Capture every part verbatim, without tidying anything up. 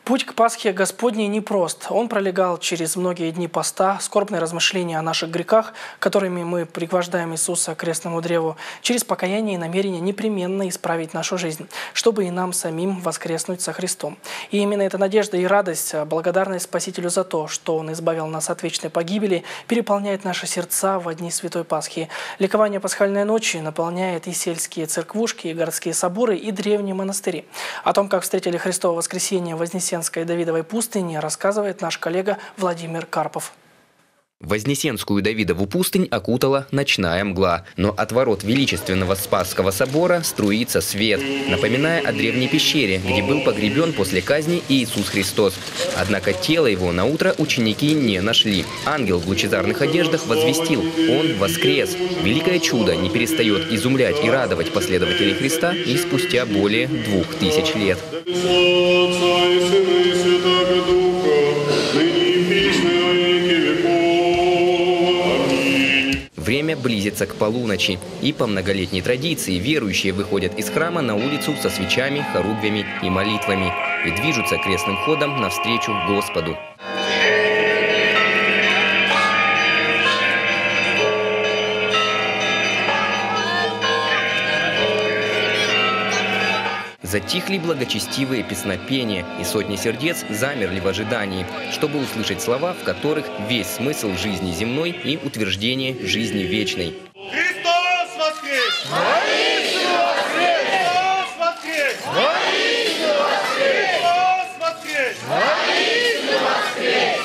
Путь к Пасхе Господней непрост. Он пролегал через многие дни поста, скорбные размышления о наших грехах, которыми мы пригвождаем Иисуса к крестному древу, через покаяние и намерение непременно исправить нашу жизнь, чтобы и нам самим воскреснуть со Христом. И именно эта надежда и радость, благодарность Спасителю за то, что Он избавил нас от вечной погибели, переполняет наши сердца во дни Святой Пасхи. Ликование Пасхальной ночи наполняет и сельские церквушки, и городские соборы, и древние монастыри. О том, как встретили Христово воскресенье в Вознесенской и Давидовой пустыне, рассказывает наш коллега Владимир Карпов. Вознесенскую Давидову пустынь окутала ночная мгла. Но от ворот величественного Спасского собора струится свет, напоминая о древней пещере, где был погребен после казни Иисус Христос. Однако тело его наутро ученики не нашли. Ангел в лучезарных одеждах возвестил: Он воскрес. Великое чудо не перестает изумлять и радовать последователей Христа и спустя более двух тысяч лет. Время близится к полуночи, и по многолетней традиции верующие выходят из храма на улицу со свечами, хоругвями и молитвами и движутся крестным ходом навстречу Господу. Затихли благочестивые песнопения, и сотни сердец замерли в ожидании, чтобы услышать слова, в которых весь смысл жизни земной и утверждение жизни вечной. Христос воскрес! Воистину воскрес! Христос воскрес! Воистину воскрес! Христос воскрес! Воистину воскрес!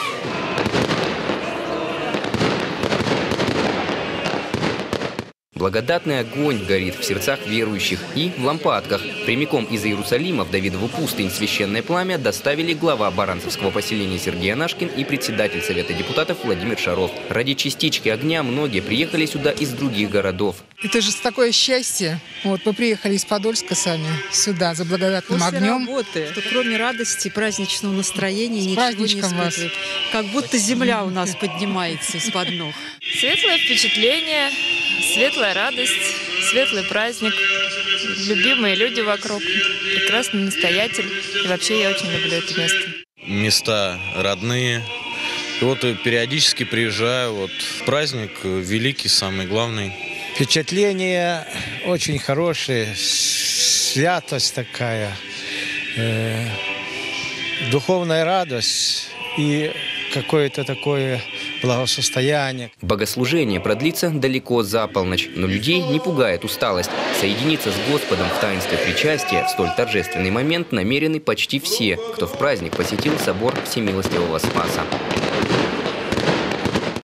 Благодатный огонь горит в сердцах верующих, и в лампадках прямиком из Иерусалима в Давидову пустынь священное пламя доставили глава баранцевского поселения Сергей Анашкин и председатель Совета депутатов Владимир Шаров. Ради частички огня многие приехали сюда из других городов. Это же такое счастье. Вот мы приехали из Подольска сами сюда за благодатным После огнем. Работы, что кроме радости, праздничного настроения ничего не испытывает. Как будто земля у нас поднимается из-под ног. Светлое впечатление, светлая радость, светлый праздник, любимые люди вокруг, прекрасный настоятель. И вообще я очень люблю это место. Места родные. И вот периодически приезжаю. Вот праздник великий, самый главный. Впечатление очень хорошее, святость такая, э, духовная радость и какое-то такое благосостояние. Богослужение продлится далеко за полночь, но людей не пугает усталость. Соединиться с Господом в таинстве причастия в столь торжественный момент намерены почти все, кто в праздник посетил собор Всемилостивого Спаса.